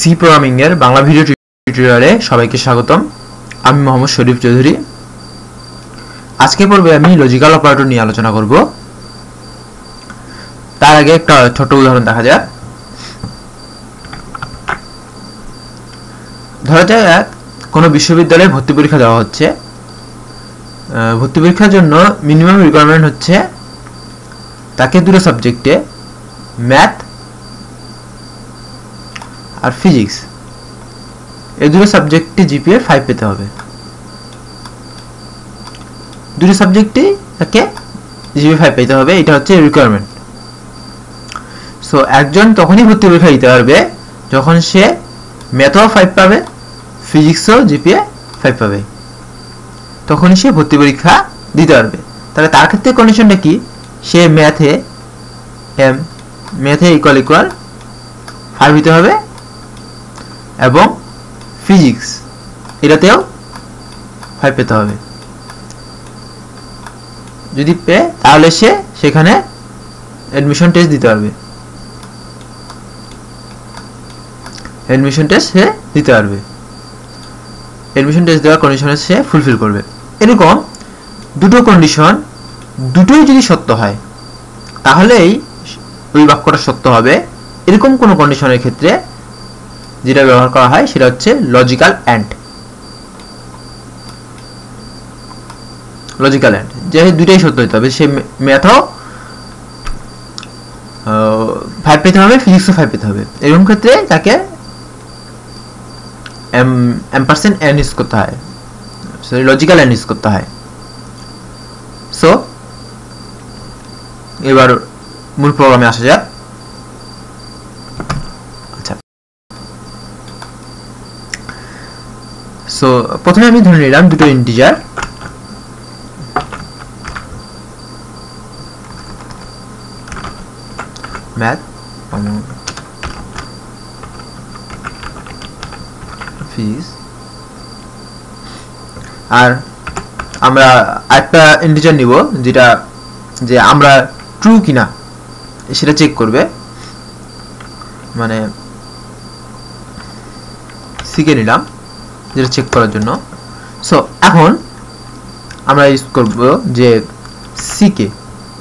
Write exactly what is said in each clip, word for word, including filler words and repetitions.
C programming এর Bangla video টিউটোরিয়ালে সবাইকে স্বাগতম। আমি মোহাম্মদ শরীফ চৌধুরী। আজকে পর্বে আমি লজিক্যাল অপারেটর নিয়ে আলোচনা করব। তার আগে একটা ছোট উদাহরণ দেখা যাক। ধরা যাক কোনো বিশ্ববিদ্যালয়ে ভর্তি পরীক্ষা দেওয়া হচ্ছে। ভর্তি পরীক্ষার জন্য মিনিমাম রিকোয়ারমেন্ট হচ্ছে তাকে দুটো সাবজেক্টে ম্যাথ আর ফিজিক্স এই দুটো সাবজেক্টে জিপিএ ফাইভ পেতে হবে। দুটো সাবজেক্টে তাকে জিপিএ ফাইভ পেতে হবে, এটা হচ্ছে রিকোয়ারমেন্ট। সো একজন তখনই ভর্তি পরীক্ষা দিতে পারবে যখন সে ম্যাথও ফাইভ পাবে, ফিজিক্সও জিপিএ ফাইভ পাবে, তখনই সে ভর্তি পরীক্ষা দিতে পারবে। তাহলে তার ক্ষেত্রে কন্ডিশনটা কি? সে ম্যাথে এম ম্যাথে ইকুয়াল ইকুয়াল ফাইভ দিতে হবে এবং ফিজিক্স এটাতেও ফাইভ পেতে হবে। যদি পেয়ে তাহলে সে সেখানে অ্যাডমিশন টেস্ট দিতে পারবে অ্যাডমিশন টেস্ট সে দিতে পারবে অ্যাডমিশন টেস্ট দেওয়ার কন্ডিশনে সে ফুলফিল করবে। এরকম দুটো কন্ডিশন দুটোই যদি সত্য হয় তাহলেই ওই বাক্যটা সত্য হবে। এরকম কোনো কন্ডিশনের ক্ষেত্রে যেটা ব্যবহার করা হয় সেটা হচ্ছে লজিক্যাল অ্যান্ড। লজিক্যাল অ্যান্ড যে দুইটাই সত্য হতে হবে, সে ম্যাথও ফাইভ পেতে হবে, ফিজিক্সও ফাইভ পেতে হবে। এরকম ক্ষেত্রে তাকে M M percent N use করতে হয়, সরি লজিক্যাল অ্যান্ড ইউজ করতে হয়। সো এবার মূল প্রোগ্রামে আসা যাক। আচ্ছা, সো প্রথমে আমি ধরে নিলাম দুটো ইন্টিজার ম্যাথ ফিজিক্স, আর আমরা একটা ইন্টিজার নিব যেটা যে আমরা ট্রু কিনা সেটা চেক করবে, মানে শিখে নিলাম যেটা চেক করার জন্য। সো এখন আমরা ইউজ করব যে সিকে।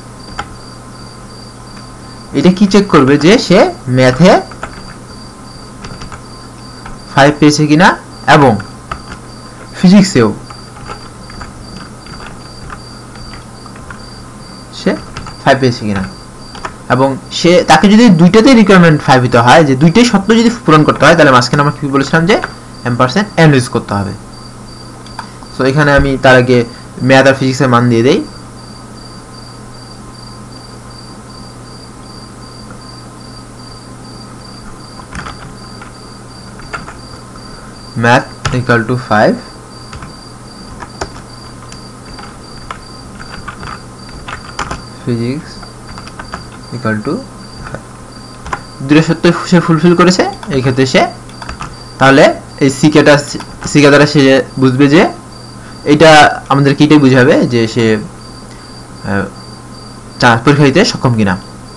এটা কি চেক করবে? যে সে ম্যাথে ফাইভ পেয়েছে কিনা এবং ফিজিক্সেও সে ফাইভ পেয়েছে কিনা, এবং সে তাকে যদি দুইটাতেই রিকোয়ারমেন্ট ফাইভ দিতে হয়, যে দুইটাই সত্য যদি পূরণ করতে হয়, তাহলে মাঝখানে আমরা কি বলেছিলাম যে এম পার্সেন্ট এন ইউজ করতে হবে। সো এখানে আমি তার আগে ম্যাথ আর ফিজিক্সের মান দিয়ে দেই। Math equal to five, physics equal to five. দুটো সত্য সে ফুলফিল করেছে এই ক্ষেত্রে সে, তাহলে এই সিকেটা সিকে দ্বারা সে বুঝবে যে এটা আমাদেরকে এটাই বুঝাবে যে সে পরীক্ষা দিতে সক্ষম কিনা।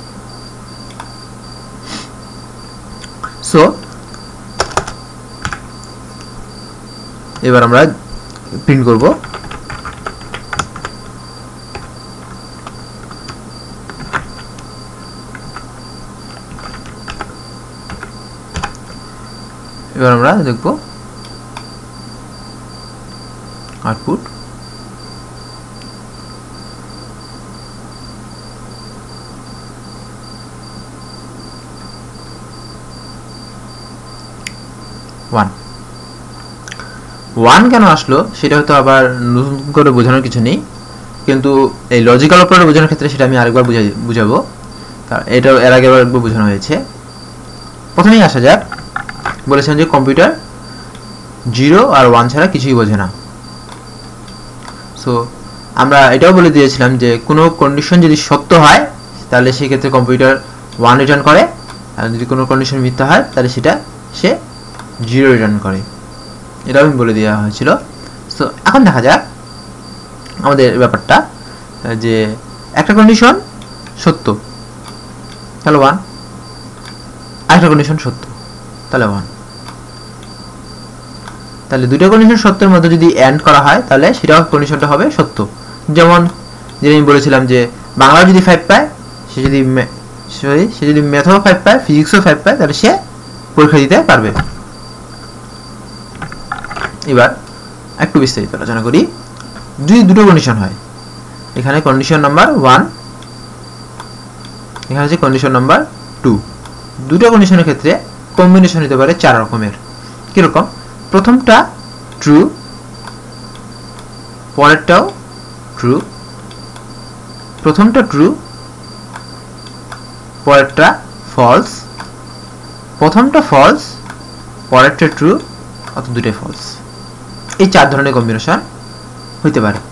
সো এবার আমরা প্রিন্ট করব। এবার আমরা দেখব আউটপুট। ওয়ান ওয়ান কেন আসলো সেটা হয়তো আবার নতুন করে বোঝানোর কিছু নেই, কিন্তু এই লজিক্যাল অপারেটর বোঝানোর ক্ষেত্রে সেটা আমি আরেকবার বুঝাই বুঝাবো। এটা এর আগে একবার বোঝানো হয়েছে। প্রথমেই আসা যাক, বলেছেন যে কম্পিউটার জিরো আর ওয়ান ছাড়া কিছুই বোঝে না। সো আমরা এটাও বলে দিয়েছিলাম যে কোনো কন্ডিশন যদি সত্য হয় তাহলে সেক্ষেত্রে কম্পিউটার ওয়ান রিটার্ন করে, আর যদি কোনো কন্ডিশন মিথ্যা হয় তাহলে সেটা সে জিরো রিটার্ন করে। এটাও আমি বলে দেওয়া হয়েছিল। সো এখন দেখা যাক আমাদের ব্যাপারটা, যে একটা কন্ডিশন সত্য তাহলে ওয়ান, আরেকটা কন্ডিশন সত্য তাহলে ওয়ান। তাহলে দুটো কন্ডিশন সত্যের মধ্যে যদি এন্ড করা হয় তাহলে সেটা কন্ডিশনটা হবে সত্য। যেমন যে আমি বলেছিলাম যে বাংলা যদি ফাইভ পায়, সে যদি সরি সে যদি ম্যাথও ফাইভ পায়, ফিজিক্সও ফাইভ পায়, তাহলে সে পরীক্ষা দিতে পারবে। এবার একটু বিস্তারিত আলোচনা করি। যদি দুটো কন্ডিশন হয়, এখানে কন্ডিশন নাম্বার ওয়ান, এখানে হচ্ছে কন্ডিশন নাম্বার টু। দুটো কন্ডিশনের ক্ষেত্রে কম্বিনেশন হতে পারে চার রকমের। কিরকম? প্রথমটা ট্রু, পরেরটাও ট্রু, প্রথমটা ট্রু, পরেরটা ফলস, প্রথমটা ফলস, পরেরটা ট্রু, অথবা দুটোই ফলস। এই চার ধরনের কম্বিনেশন হইতে পারে।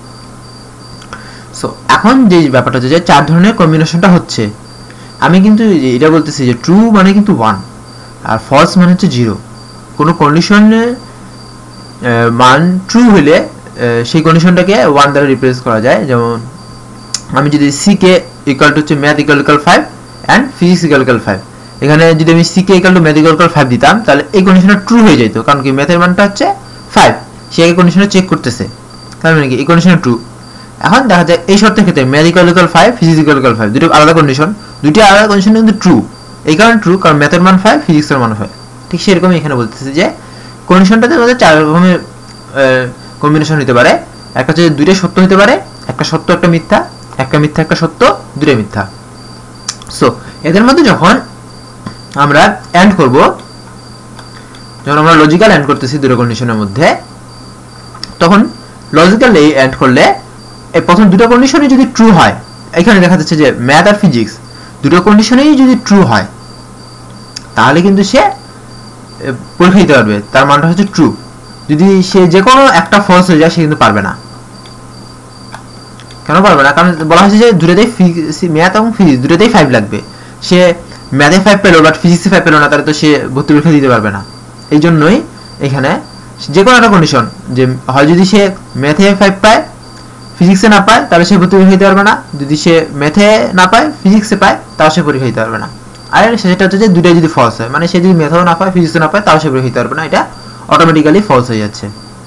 সো এখন যে ব্যাপারটা হচ্ছে যে চার ধরনের কম্বিনেশনটা হচ্ছে, আমি কিন্তু এটা বলতেছি যে ট্রু মানে কিন্তু ওয়ান আর ফলস মানে হচ্ছে জিরো। কোনো কন্ডিশনের মান ট্রু হলে সেই কন্ডিশনটাকে ওয়ান দ্বারা রিপ্লেস করা যায়। যেমন আমি যদি সি কে ইকুয়াল টু হচ্ছে math equal equal five and physics equal equal five, এখানে যদি আমি C K equal to math equal equal five দিতাম, তাহলে এই কন্ডিশনটা ট্রু হয়ে যেত। কারণ কি ম্যাথের মানটা হচ্ছে ফাইভ, সে এই কন্ডিশনে চেক করতেছে, তার মানে কি এই কন্ডিশন ট্রু। এখন দেখা যায় এই শর্তের ক্ষেত্রে math equal equal five, physics equal equal five, দুটো আলাদা কন্ডিশন, দুটি আলাদা কন্ডিশন কিন্তু ট্রু। এই কারণে ট্রু, কারণ ম্যাথের মান ফাইভ, ফিজিক্সের মান ফাইভ। ঠিক সেরকমই এখানে বলতেছে যে কন্ডিশনটাতে মধ্যে চার রকমের কম্বিনেশন হতে পারে। একটা হচ্ছে দুইটা সত্য হতে পারে, একটা সত্য একটা মিথ্যা, একটা মিথ্যা একটা সত্য, দুটো মিথ্যা। সো এদের মধ্যে যখন আমরা এন্ড করব, যখন আমরা লজিক্যাল এন্ড করতেছি দুটো কন্ডিশনের মধ্যে, তখন লজিক্যালি এন্ড করলে এই প্রথম দুটো কন্ডিশনই যদি ট্রু হয়, এখানে দেখা যাচ্ছে যে ম্যাথ আর ফিজিক্স দুটো কন্ডিশনেই যদি ট্রু হয়, তাহলে কিন্তু সে পরীক্ষা দিতে পারবে, তার মানটা হচ্ছে ট্রু। যদি সে যে কোনো একটা ফলস হয়ে যায়, সে কিন্তু পারবে না। কেন পারবে না? কারণ বলা হয়েছে যে দুটোতেই ম্যাথ এবং ফিজিক্স দুটোতেই ফাইভ লাগবে। সে ম্যাথে ফাইভ পেলো বাট ফিজিক্সে ফাইভ পেলো না, তাহলে তো সে ভর্তি পরীক্ষা দিতে পারবে না। এই জন্যই এখানে যে কোনো একটা কন্ডিশন, যে হয় যদি সে ম্যাথে ফাইভ পায়, ফিজিক্সে না পায়, তাহলে সে ভর্তি পরীক্ষা দিতে পারবে না। যদি সে ম্যাথে না পায়, ফিজিক্সে পায়, তাও সে পরীক্ষা দিতে পারবে না। আর সেটা হচ্ছে যে দুটাই যদি ফলস হয়, মানে সে যদি ম্যাথেও না পায়, ফিজিক্সে না পায়, তাও সে পরীক্ষা দিতে পারবে না, এটা অটোমেটিক্যালি ফলস হয়ে যাচ্ছে।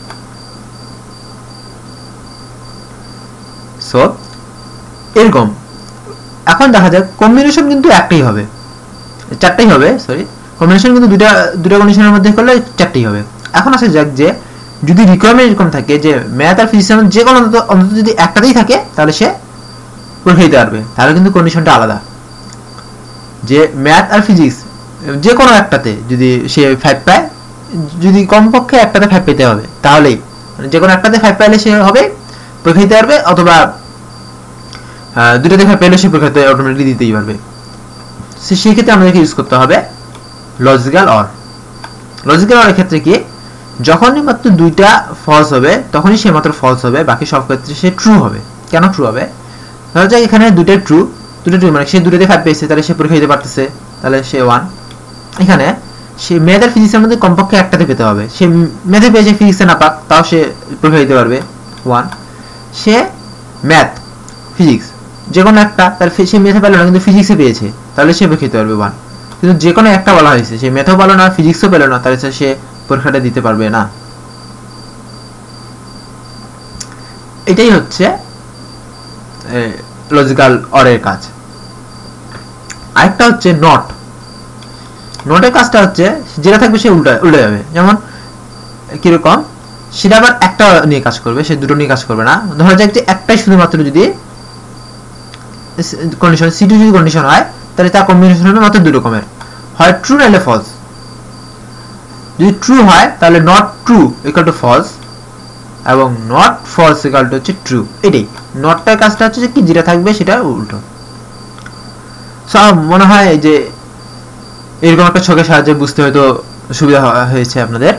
সো এরকম এখন দেখা যায় কম্বিনেশন কিন্তু একটাই হবে, চারটাই হবে, সরি কম্বিনেশন কিন্তু দুটা দুটা কন্ডিশনের মধ্যে করলে চারটাই হবে। এখন আসা যাক যে যদি রিকোয়ারমেন্ট এরকম থাকে যে ম্যাথ আর ফিজিক্সের মধ্যে যে কোনো অন্তত যদি একটাতেই থাকে, তাহলে সে পরীক্ষা দিতে পারবে। তাহলে কিন্তু কন্ডিশনটা আলাদা, যে ম্যাথ আর ফিজিক্স যে কোনো একটাতে যদি সে ফাইভ পায়, যদি কমপক্ষে একটাতে ফাইভ পেতে হবে, তাহলেই যে কোনো একটাতে ফাইভ পাইলে সে হবে পরীক্ষা দিতে পারবে, অথবা দুটোতে ফাইভ পেলে সে পরীক্ষাতে অটোমেটিকলি দিতেই পারবে। সেই ক্ষেত্রে আমাদেরকে ইউজ করতে হবে লজিক্যাল অর। লজিক্যাল অরের ক্ষেত্রে কি, যখনই মাত্র দুইটা ফলস হবে তখনই সে মাত্র ফলস হবে, বাকি সব ক্ষেত্রে সে ট্রু হবে। কেন ট্রু হবে? ধরা যাক এখানে দুটো ট্রু, দুটো ট্রু মানে সে দুটোতে ফাইভ পেয়েছে, তাহলে সে পরীক্ষা দিতে পারতেছে, তাহলে সে ওয়ান। এখানে সে ম্যাথ আর ফিজিক্সের মধ্যে কমপক্ষে একটাতে পেতে হবে, সে ম্যাথে পেয়েছে, ফিজিক্সে না পাক, তাও সে পরীক্ষা দিতে পারবে, ওয়ান। সে ম্যাথ ফিজিক্স যে কোনো একটা, তাহলে সে ম্যাথে পেলো না কিন্তু ফিজিক্সে পেয়েছে, তাহলে সে পরীক্ষা দিতে পারবে, ওয়ান। কিন্তু যে কোনো একটা বলা হয়েছে, সে ম্যাথও পেলো না, ফিজিক্সও পেলো না, তাহলে সে পরীক্ষাটা দিতে পারবে না। এটাই হচ্ছে লজিক্যাল অরের কাজ। আরেকটা হচ্ছে নট। নটের কাজটা হচ্ছে যেটা থাকবে সে উল্টা উল্টে যাবে। যেমন কিরকম, সেটা আবার একটা নিয়ে কাজ করবে, সে দুটো নিয়ে কাজ করবে না। ধরা যাক যে একটাই শুধুমাত্র যদি কন্ডিশন সি টু যদি কন্ডিশন হয়, তাহলে তার কম্বিনেশন হবে মাত্র দুই রকমের, হয় ট্রু নাহলে ফলস। যদি ট্রু হয় তাহলে not true equal to false, এবং নট ফলস ইকুয়াল টু হচ্ছে ট্রু। এটাই নটটার কাজটা হচ্ছে যে কি যেটা থাকবে সেটা উল্টো। সব মনে হয় যে এরকম একটা ছকের সাহায্যে বুঝতে হয়তো সুবিধা হয়েছে আপনাদের।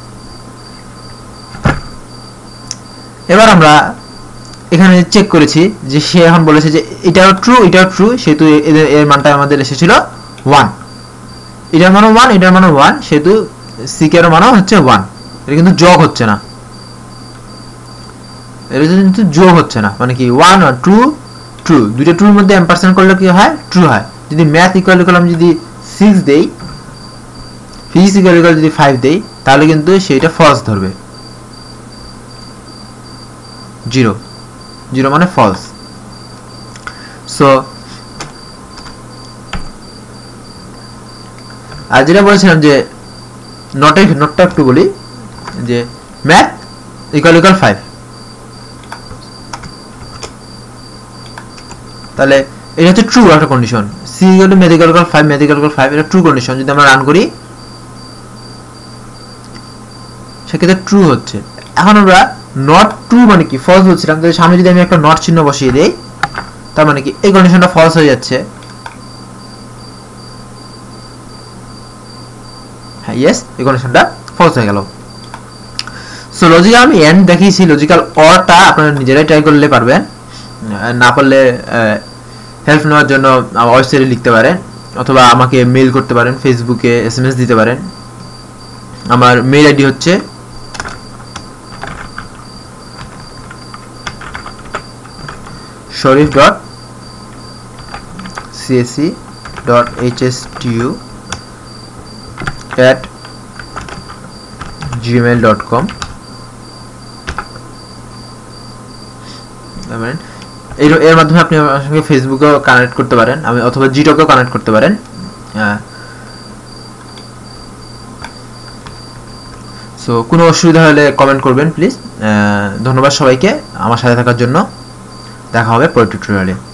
এবার আমরা এখানে চেক করেছি যে সে এখন বলেছে যে এটাও ট্রু এটাও ট্রু, সেহেতু এর মানটা আমাদের এসেছিল ওয়ান। এটার মানও ওয়ান, এটার মানও ওয়ান, সেহেতু সিকের মানও হচ্ছে ওয়ান। এটা কিন্তু যোগ হচ্ছে না, এটা কিন্তু যোগ হচ্ছে না, মানে কি ওয়ান আর ট্রু ট্রু, দুটো ট্রুর মধ্যে এম্পারসেন্ট করলে কি হয়, ট্রু হয়। যদি ম্যাথ ইকুয়াল ইকুয়াল আমি যদি সিক্স দেই, ফিজিক্স ইকুয়াল ইকুয়াল যদি ফাইভ দেই, তাহলে কিন্তু সেইটা ফলস ধরবে। জিরো জিরো মানে ফলস। সো আর যেটা বলেছিলাম যে নটের নোটটা একটু বলি, যে ম্যাথ ইকুয়াল ইকুয়াল ফাইভ, তাহলে এটা হচ্ছে ট্রু একটা condition. C equal to math equal equal five, math equal equal five, এটা ট্রু কন্ডিশন। যদি আমরা রান করি সেক্ষেত্রে ট্রু হচ্ছে। এখন আমরা নট ট্রু মানে কি ফলস বলছিলাম, তাহলে সামনে যদি আমি একটা নট চিহ্ন বসিয়ে দেই তার মানে কি এই কন্ডিশনটা ফলস হয়ে যাচ্ছে। হ্যাঁ ইয়েস, এই কন্ডিশনটা ফলস হয়ে গেল। সো লজিক্যাল আমি এন্ড দেখিয়েছি, লজিক্যাল অরটা আপনারা নিজেরাই ট্রাই করলে পারবেন, না পারলে হেল্প নেওয়ার জন্য ওয়েবসাইটে লিখতে পারেন অথবা আমাকে মেইল করতে পারেন, ফেসবুকে এসএমএস দিতে পারেন। আমার মেইল আইডি হচ্ছে sharif dot c s c dot h s t u at gmail dot com। এর এর মাধ্যমে আপনি আমার সঙ্গে ফেসবুকেও কানেক্ট করতে পারেন, আমি অথবা জিটকেও কানেক্ট করতে পারেন। সো কোনো অসুবিধা হলে কমেন্ট করবেন প্লিজ। ধন্যবাদ সবাইকে আমার সাথে থাকার জন্য। দেখা হবে পরের টিউটোরিয়ালে।